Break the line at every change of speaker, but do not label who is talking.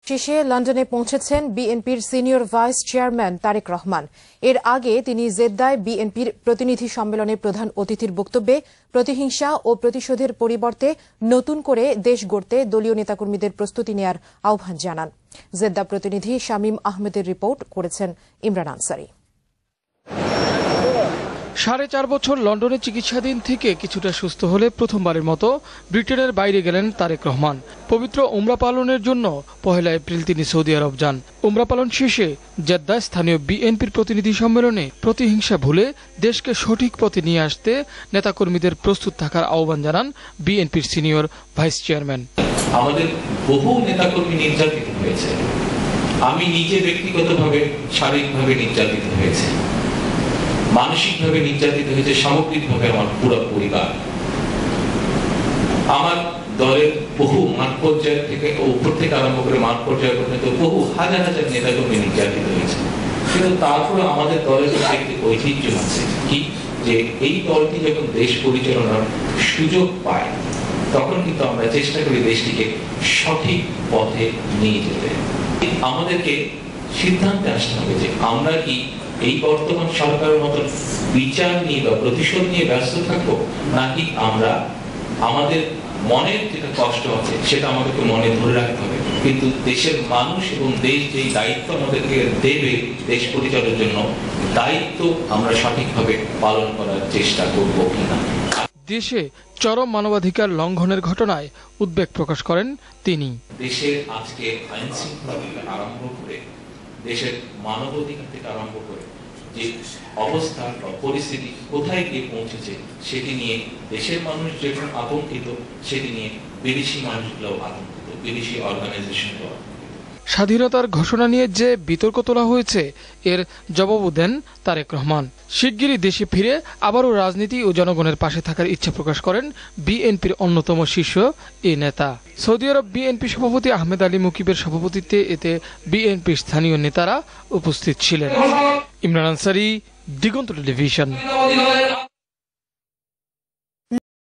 শেষে লন্ডনে পৌঁছেছেন বিএনপির senior vice chairman Tarique Rahman. এর আগে তিনি জেদ্দায় বিএনপির প্রতিনিধি সম্মেলনে প্রধান অতিথির বক্তব্যে প্রতিহিংসা ও প্রতিশোধের পরিবর্তে নতুন করে দেশ গড়তে দলীয় নেতাকর্মীদের প্রস্তুতি নেয়ার আহ্বান জানান। জেদ্দা প্রতিনিধি শামীম আহমেদের রিপোর্ট করেছেন ইমরান আনসারী।
4.5 বছর লন্ডনে চিকিৎসাধীন থেকে কিছুটা সুস্থ হলে প্রথমবারের মতো ব্রিটেনের বাইরে গেলেন তারেক রহমান। পবিত্র উমরা পালনের জন্য 1 এপ্রিল তিনি সৌদি আরব যান। উমরা পালন শেষে জেদ্দায় স্থানীয় বিএনপির প্রতিনিধি সম্মেলনে প্রতিহিংসা ভুলে দেশকে সঠিক পথে নিয়ে আসতে নেতাকর্মীদের প্রস্তুত থাকার আহ্বান জানান বিএনপির সিনিয়র ভাইস চেয়ারম্যান।
আমাদের বহু নেতাকর্মী নির্যাতিত হয়েছে, আমি নিজে ব্যক্তিগতভাবে শারীরিকভাবে নির্যাতিত হয়েছে, মানসিকভাবে নির্যাতিত হয়েছে, সামগ্রিকভাবে আমার পুরো পরিবার। আমার দলের বহু মাঠ পর্যায় থেকে উপর থেকে আরম্ভ করে মাঠ পর্যায় পর্যন্ত বহু হাজার হাজার নেতাকর্মী নির্যাতিত হয়েছে। কিন্তু তারপরে আমাদের দলের একটি ঐতিহ্য আছে কি, যে এই দলটি যখন দেশ পরিচালনার সুযোগ পায় তখন কিন্তু আমরা চেষ্টা করি দেশটিকে সঠিক পথে নিয়ে যেতে। আমাদেরকে সিদ্ধান্তে আসতে হবে যে আমরা কি এই বর্তমান সরকারের মতো বিচার নিয়ে বা প্রতিশোধ নিয়ে ব্যস্ত থাকবো, নাকি আমরা আমাদের মনের যেটা কষ্ট আছে সেটা আমাদেরকে মনে ধরে রাখতে হবে, কিন্তু দেশের মানুষ এবং দেশ যেই দায়িত্ব আমাদেরকে দেবে দেশ পরিচালনার জন্য, দায়িত্ব আমরা সঠিকভাবে পালন করার চেষ্টা করবো কিনা।
দেশে চরম মানবাধিকার লঙ্ঘনের ঘটনায় উদ্বেগ প্রকাশ করেন তিনি।
দেশের আজকে আইন শৃঙ্খলা থেকে আরম্ভ করে দেশের মানবাধিকার থেকে আরম্ভ করে যে অবস্থা বা পরিস্থিতি কোথায় গিয়ে পৌঁছেছে সেটি নিয়ে দেশের মানুষ যখন আতঙ্কিত, সেটি নিয়ে বিদেশি মানুষগুলোও আতঙ্কিত, বিদেশি অর্গানাইজেশনগুলো।
স্বাধীনতার ঘোষণা নিয়ে যে বিতর্ক তোলা হয়েছে এর জবাবও দেন তারেক রহমান। শিগগিরই দেশে ফিরে আবারও রাজনীতি ও জনগণের পাশে থাকার ইচ্ছা প্রকাশ করেন বিএনপির অন্যতম শীর্ষ এই নেতা। সৌদি আরব বিএনপি সভাপতি আহমেদ আলী মুকিবের সভাপতিত্বে এতে বিএনপির স্থানীয় নেতারা উপস্থিত ছিলেন। ইমরান আনসারী, দিগন্ত টেলিভিশন।